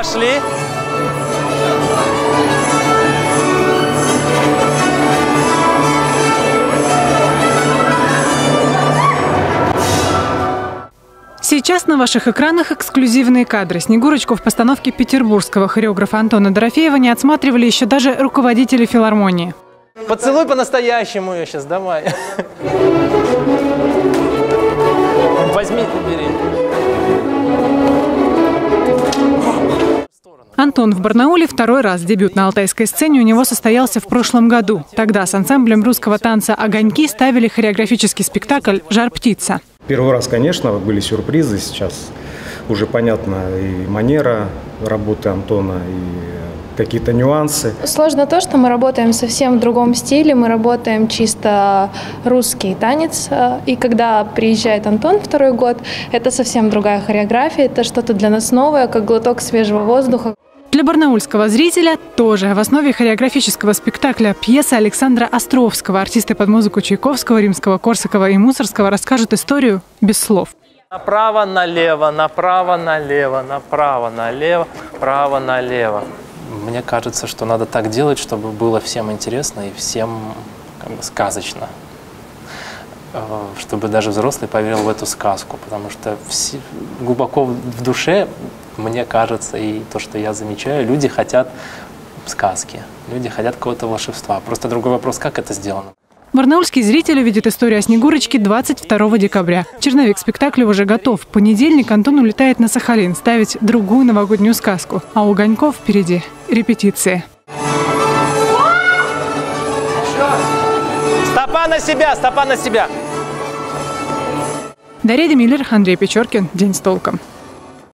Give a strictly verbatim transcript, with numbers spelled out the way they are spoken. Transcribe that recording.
Пошли. Сейчас на ваших экранах эксклюзивные кадры. Снегурочку в постановке петербургского хореографа Антона Дорофеева не отсматривали еще даже руководители филармонии. Поцелуй по-настоящему ее сейчас, давай. Возьми, бери. Антон в Барнауле второй раз. Дебют на алтайской сцене у него состоялся в прошлом году. Тогда с ансамблем русского танца «Огоньки» ставили хореографический спектакль «Жар-птица». Первый раз, конечно, были сюрпризы. Сейчас уже понятна и манера работы Антона, и какие-то нюансы. Сложно то, что мы работаем совсем в другом стиле. Мы работаем чисто русский танец. И когда приезжает Антон второй год, это совсем другая хореография. Это что-то для нас новое, как глоток свежего воздуха. Для барнаульского зрителя тоже в основе хореографического спектакля пьеса Александра Островского. Артисты под музыку Чайковского, Римского-Корсакова и Мусорского расскажут историю без слов. Направо-налево, направо-налево, направо-налево, право-налево. Мне кажется, что надо так делать, чтобы было всем интересно и всем как бы сказочно. Чтобы даже взрослый поверил в эту сказку. Потому что все, глубоко в душе, мне кажется, и то, что я замечаю, люди хотят сказки, люди хотят какого-то волшебства. Просто другой вопрос, как это сделано. Барнаульский зритель увидит историю о Снегурочке двадцать второго декабря. Черновик спектакля уже готов. В понедельник Антон улетает на Сахалин ставить другую новогоднюю сказку. А у Огоньков впереди репетиции. Стопа на себя, стопа на себя! Дарья Демиллер, Андрей Печоркин. День с толком.